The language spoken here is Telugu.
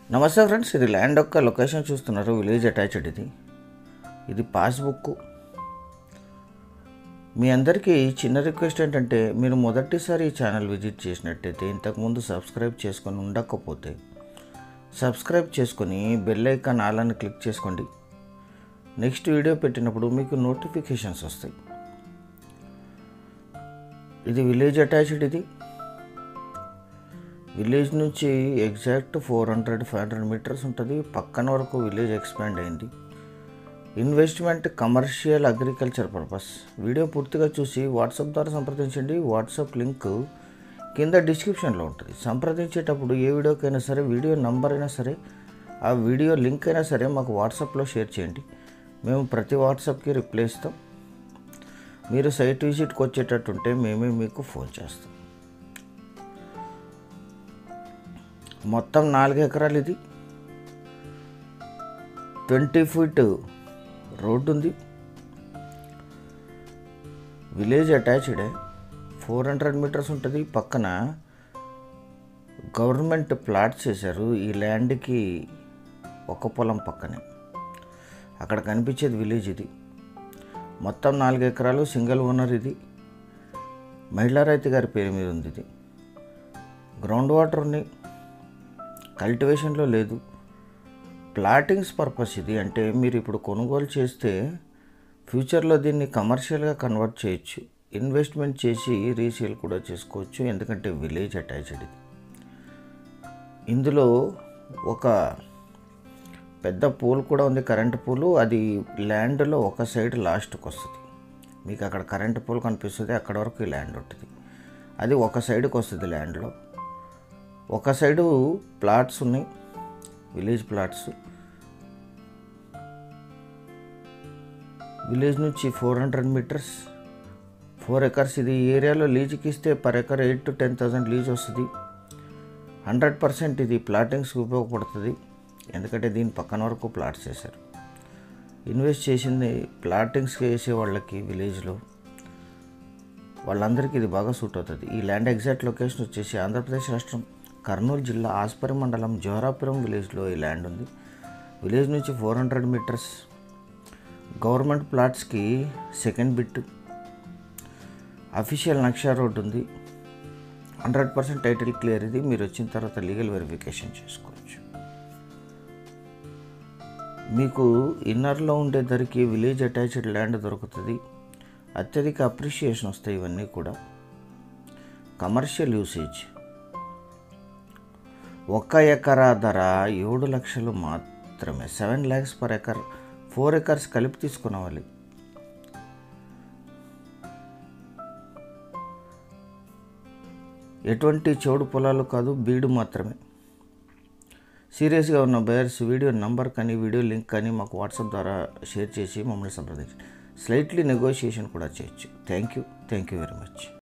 నమస్తే ఫ్రెండ్స్, ఇది ల్యాండ్ యొక్క లొకేషన్ చూస్తున్నారు. Village attached. ఇది పాస్బుక్. మీ అందరికీ చిన్న రిక్వెస్ట్ ఏంటంటే, మీరు మొదటిసారి ఈ ఛానల్ విజిట్ చేసినట్టయితే, ఇంతకుముందు సబ్స్క్రైబ్ చేసుకొని ఉండకపోతే సబ్స్క్రైబ్ చేసుకొని బెల్ ఐకాన్ ఆల్ అని క్లిక్ చేసుకోండి. నెక్స్ట్ వీడియో పెట్టినప్పుడు మీకు నోటిఫికేషన్స్ వస్తాయి. ఇది విలేజ్ అటాచ్డ్. ఇది విలేజ్ నుంచి ఎగ్జాక్ట్ 400-500 మీటర్స్ ఉంటుంది. పక్కన వరకు విలేజ్ ఎక్స్పాండ్ అయింది. Investment, commercial, agriculture purpose. Video పూర్తిగా చూసి వాట్సాప్ ద్వారా సంప్రదించండి. వాట్సాప్ లింక్ కింద డిస్క్రిప్షన్లో ఉంటుంది. సంప్రదించేటప్పుడు ఏ వీడియోకైనా సరే, వీడియో నంబర్ అయినా సరే, ఆ వీడియో లింక్ అయినా సరే మాకు వాట్సాప్లో షేర్ చేయండి. మేము ప్రతి వాట్సాప్కి రిప్లై ఇస్తాం. మీరు సైట్ విజిట్కి వచ్చేటట్టుంటే మేమే మీకు ఫోన్ చేస్తాం. మొత్తం 4 ఎకరాలు. ఇది 20 ఫీట్ రోడ్డు ఉంది. విలేజ్ అటాచ్డే. 400 మీటర్స్ ఉంటుంది. పక్కన గవర్నమెంట్ ప్లాట్స్ చేశారు. ఈ ల్యాండ్కి ఒక పొలం పక్కనే. అక్కడ కనిపించేది విలేజ్. ఇది మొత్తం 4 ఎకరాలు. Single owner. ఇది మహిళా రైతు గారి పేరు మీద ఉంది. ఇది గ్రౌండ్ వాటర్ ఉన్నాయి. కల్టివేషన్లో లేదు. Plottings purpose. ఇది అంటే మీరు ఇప్పుడు కొనుగోలు చేస్తే ఫ్యూచర్లో దీన్ని కమర్షియల్గా కన్వర్ట్ చేయొచ్చు. ఇన్వెస్ట్మెంట్ చేసి రీసేల్ కూడా చేసుకోవచ్చు. ఎందుకంటే విలేజ్ అటాచ్డ్. ఇది ఇందులో ఒక పెద్ద పూల్ కూడా ఉంది, కరెంట్ పూలు. అది ల్యాండ్లో ఒక సైడ్ లాస్ట్కి వస్తుంది. మీకు అక్కడ కరెంట్ పూల్ కనిపిస్తుంది, అక్కడ వరకు ఈ ల్యాండ్ ఉంటుంది. అది ఒక సైడ్కి వస్తుంది. ల్యాండ్లో ఒక సైడు ప్లాట్స్ ఉన్నాయి, విలేజ్ ప్లాట్స్. విలేజ్ నుంచి 400 మీటర్స్, 4 ఎకర్స్. ఇది ఏరియాలో లీజుకి ఇస్తే పర్ ఎకర్ 8,000 to 10,000 లీజ్ వస్తుంది. 100% ఇది ప్లాటింగ్స్కి ఉపయోగపడుతుంది. ఎందుకంటే దీని పక్కన వరకు ప్లాట్స్ చేశారు. ఇన్వెస్ట్ చేసింది ప్లాటింగ్స్కి వేసే వాళ్ళకి విలేజ్లో వాళ్ళందరికీ ఇది బాగా సూట్ అవుతుంది. ఈ ల్యాండ్ ఎగ్జాక్ట్ లొకేషన్ వచ్చేసి ఆంధ్రప్రదేశ్ రాష్ట్రం కర్నూలు జిల్లా ఆస్పరి మండలం జోరాపురం విలేజ్లో ఈ ల్యాండ్ ఉంది. విలేజ్ నుంచి 400 మీటర్స్. గవర్నమెంట్ ప్లాట్స్కి సెకండ్ బిట్. అఫీషియల్ నక్షా రోడ్ ఉంది. 100% టైటిల్ క్లియర్. ఇది మీరు వచ్చిన తర్వాత లీగల్ వెరిఫికేషన్ చేసుకోవచ్చు. మీకు ఇన్నర్లో ఉండే ధరకి విలేజ్ అటాచ్డ్ ల్యాండ్ దొరుకుతుంది. అత్యధిక అప్రిషియేషన్ వస్తాయి. ఇవన్నీ కూడా కమర్షియల్ యూసేజ్. 1 ఎకరా ధర 7 లక్షలు మాత్రమే. 7 lakhs per ఎకర్. 4 ఎకర్స్ కలిపి తీసుకునేవాలి. ఎటువంటి చౌడు పొలాలు కాదు, బీడు మాత్రమే. సీరియస్గా ఉన్న బయర్స్ వీడియో నంబర్ కానీ వీడియో లింక్ కానీ మాకు వాట్సాప్ ద్వారా షేర్ చేసి మమ్మల్ని సంప్రదించండి. స్లైట్లీ నెగోషియేషన్ కూడా చేయొచ్చు. Thank you very much.